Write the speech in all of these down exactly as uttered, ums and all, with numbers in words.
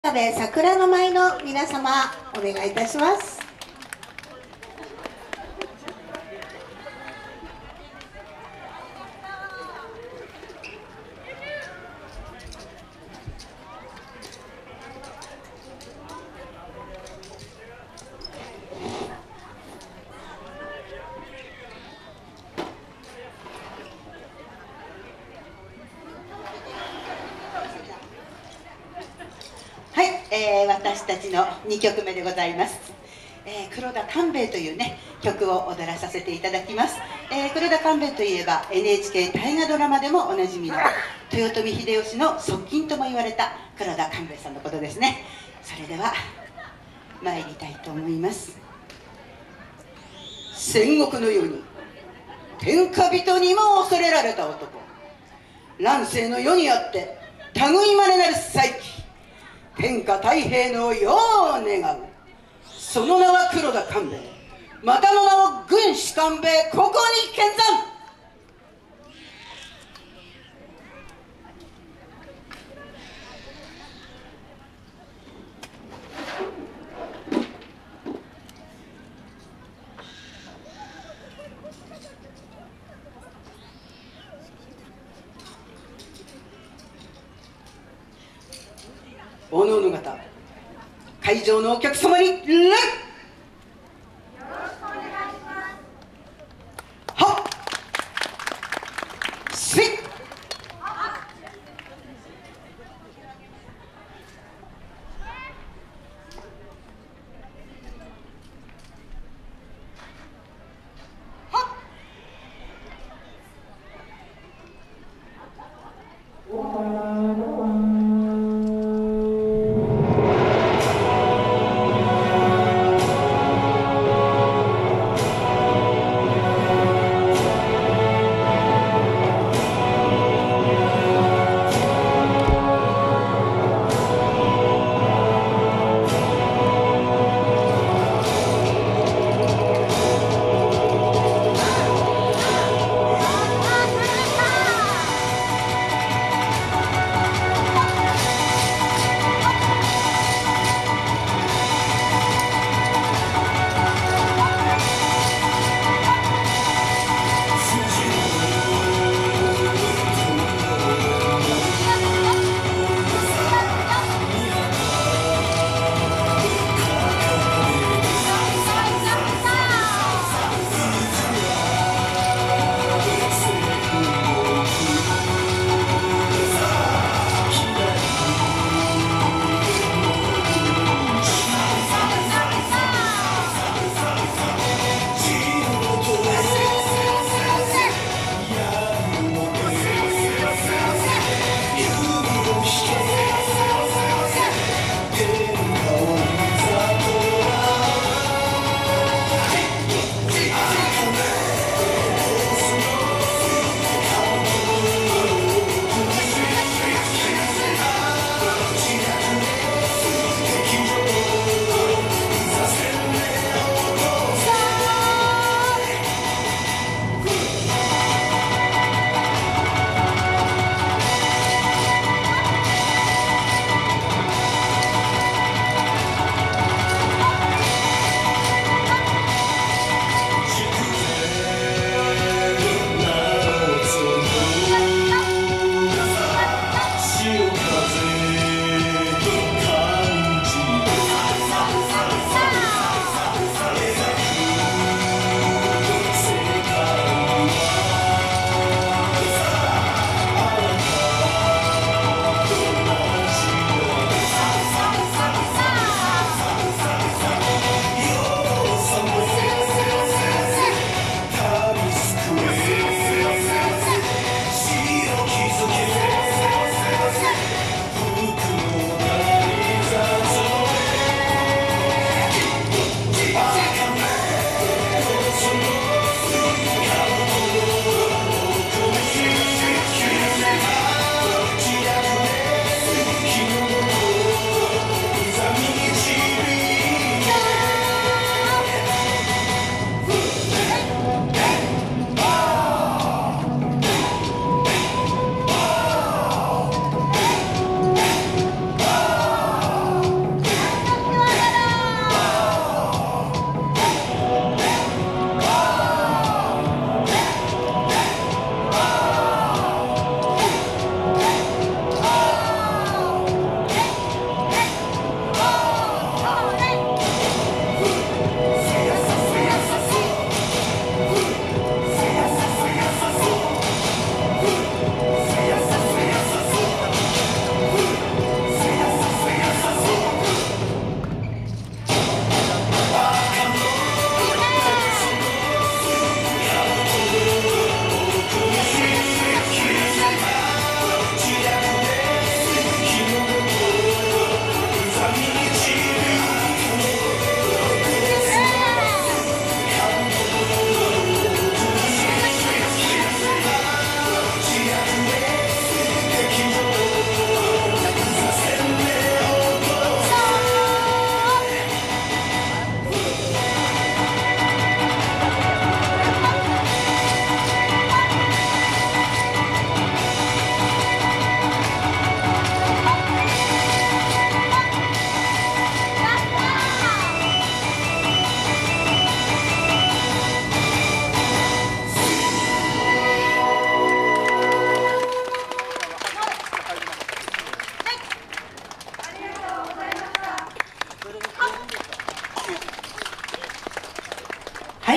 で桜の舞の皆様お願いいたします。はい、えー、私たちのにきょくめでございます。えー、黒田官兵衛というね曲を踊らさせていただきます。えー、黒田官兵衛といえば エヌエイチケー 大河ドラマでもおなじみの豊臣秀吉の側近とも言われた黒田官兵衛さんのことですね。それでは参りたいと思います。戦国の世に天下人にも恐れられた男、乱世の世にあって類まれなる才気、天下太平の世を願う。その名は黒田官兵衛、またの名を軍師官兵衛、ここに見参。おのおの方、会場のお客様に礼。はっせい。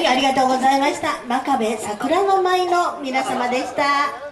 ありがとうございました。真壁桜の舞の皆様でした。